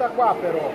questa qua però.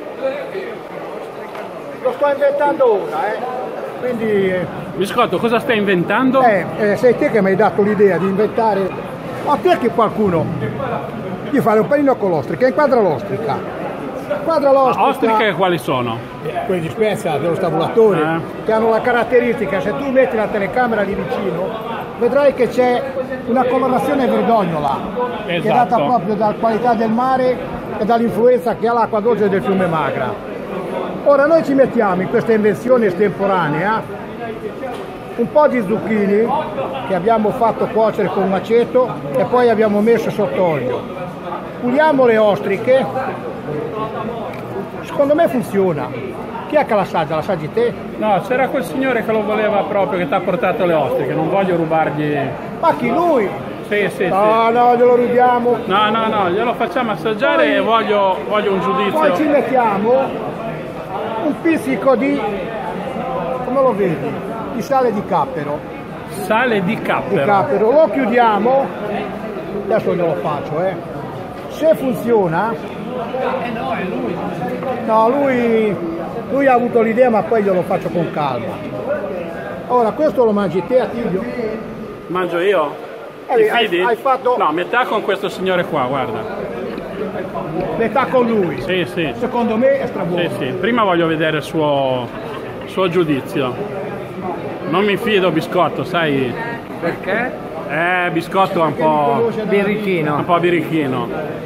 Lo sto inventando ora, quindi... Biscotto, cosa stai inventando? Sei te che mi hai dato l'idea di inventare... Ma perché qualcuno di fare un panino con l'ostrica, inquadra l'ostrica. Inquadra l'ostrica... Ostriche quali sono? Quelli di Spezia, dello stabulatore, che hanno la caratteristica, se tu metti la telecamera lì vicino, vedrai che c'è una colorazione verdognola, che è data proprio dalla qualità del mare e dall'influenza che ha l'acqua dolce del fiume Magra. Ora noi ci mettiamo in questa invenzione estemporanea un po' di zucchini che abbiamo fatto cuocere con un aceto e poi abbiamo messo sott'olio. Puliamo le ostriche, secondo me funziona. Chi è che l'assaggia? L'assaggi te? No, c'era quel signore che lo voleva proprio, che ti ha portato le ostriche, non voglio rubargli... Ma chi, lui? Sì. No, glielo rubiamo. No, glielo facciamo assaggiare poi, e voglio un giudizio. Poi ci mettiamo un pizzico di, come lo vedi, di sale di cappero. Sale di cappero? Lo chiudiamo, adesso glielo faccio, Se funziona... no, è lui. No, lui ha avuto l'idea, ma poi glielo faccio con calma. Ora, questo lo mangi te, Attilio? Mangio io? Ti fidi? Hai fatto... No, metà con questo signore qua, guarda. Metà con lui? Sì. Secondo me è strabuono. Sì. Prima voglio vedere il suo giudizio. Non mi fido, Biscotto, sai? Perché? Biscotto è un po' birichino. Un po' birichino.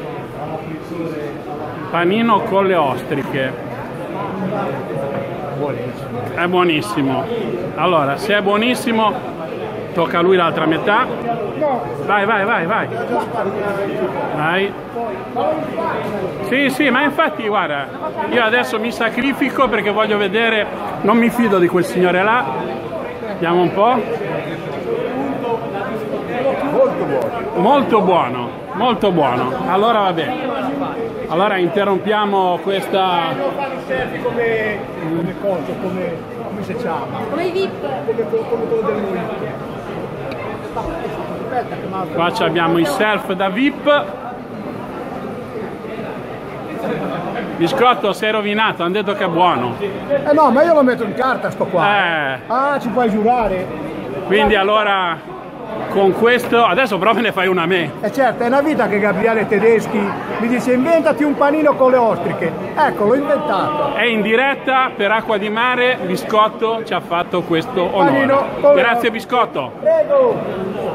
Panino con le ostriche. Buonissimo. È buonissimo. Allora, se è buonissimo, tocca a lui l'altra metà. Vai. Sì, ma infatti, guarda, io adesso mi sacrifico perché voglio vedere, non mi fido di quel signore là. Vediamo un po'. Molto buono. Allora va bene. Allora interrompiamo questa... come si chiama? Come i VIP. Come quello del Murito. Qua abbiamo i self da VIP. Biscotto, sei rovinato, hanno detto che è buono. No, ma io lo metto in carta sto qua. Ah, ci puoi giurare? Quindi allora con questo, adesso però me ne fai una a me. Certo, è una vita che Gabriele Tedeschi mi dice inventati un panino con le ostriche. Ecco, l'ho inventato. È in diretta per Acqua di Mare, Biscotto ci ha fatto questo onore. Panino Grazie Biscotto. Prego.